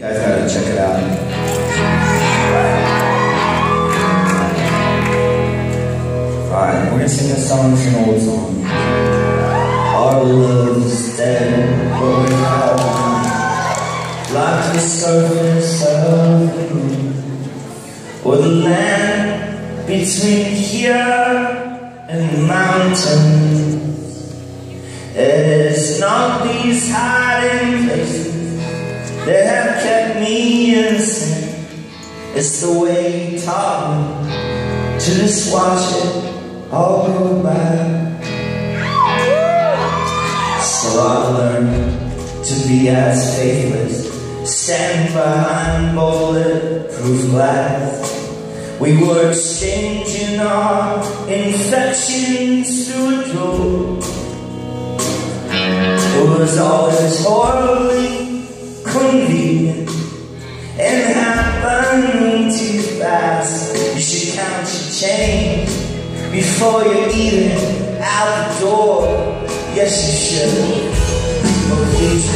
guys gotta check it out. Alright, we're gonna sing this song. It's an old song. Our love's dead, but we're out like the surface of the moon, or the land between here and the mountains. It's not these hiding places that have kept me innocent. It's the way you taught me to just watch it all go by. So I learned to be as faithless, stand behind bulletproof glass. We were exchanging our infections through a door. It was always horribly convenient and happening too fast. You should count your change before you're eating out the door. Yes, you should. But please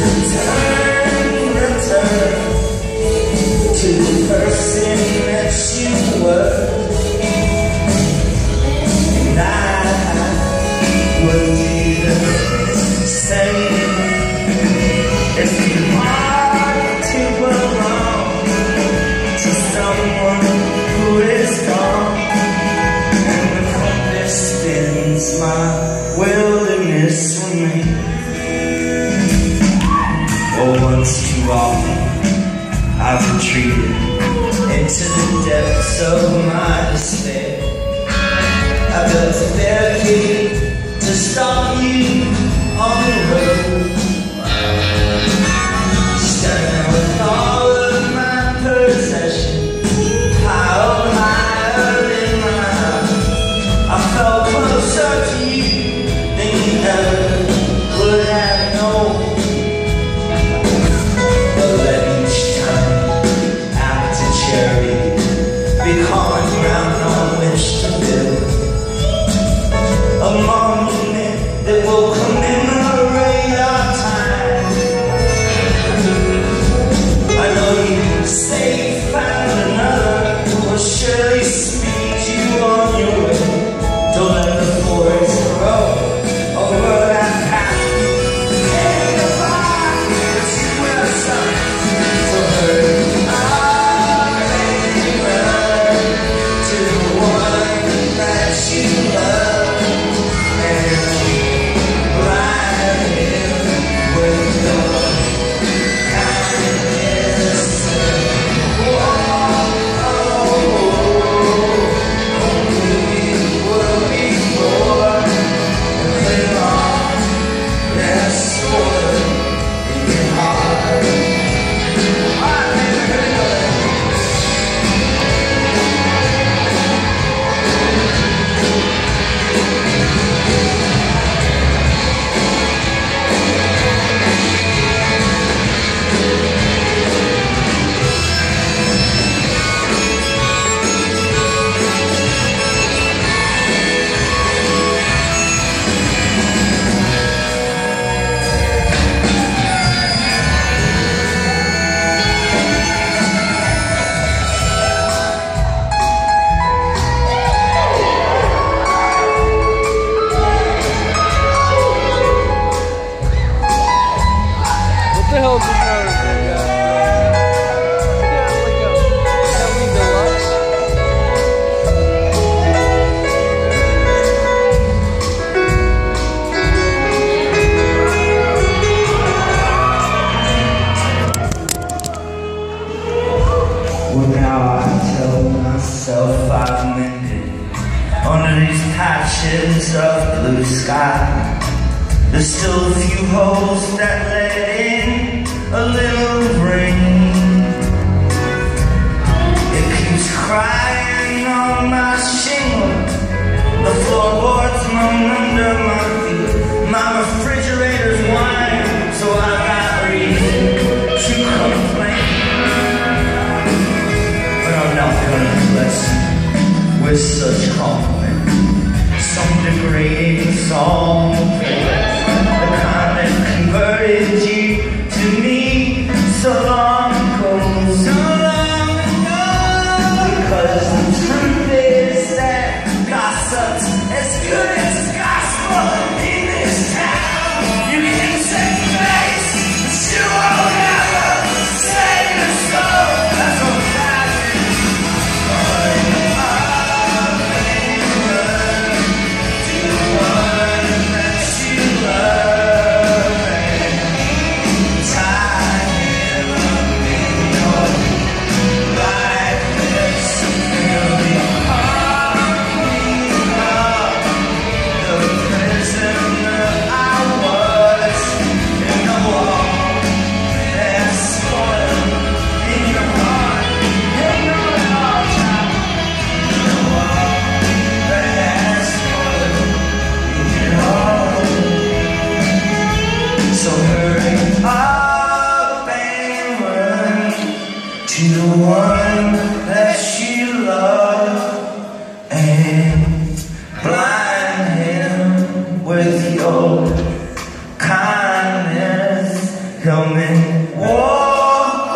return to the person that you were. And I would do the same. It's hard to belong to someone who is gone, and the compass spins my wilderness for me. Oh, once too often I've retreated into the depths of my despair. I built a barricade to stop you on the road. Standing with all of my possessions piled higher in my house, I felt closer to you than you ever would have known. But let each time act a charity, be common ground on which to build a monument that will commemorate our time. I know you say you found another who will surely speed you on your way. Don't let the forest grow over that path. And the fire that you will sun for her. To the one that you love. Well, now I tell myself I've mended under these patches of blue sky. There's still a few holes that let in a little rain. It keeps crying on my shingle. The floorboards moan under my feet. My refrigerator's whining, so I got reason to complain. I'm not gonna bless you with such compliment. Some degrading song, the kind that converted you to me so long ago. she the one that she loved, and blind him with your kindness. Help me walk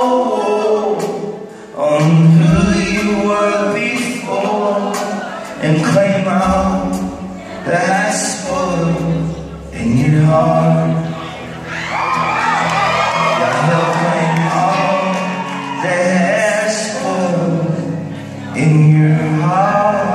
on who you were before, and claim out that's full in your heart. In your heart.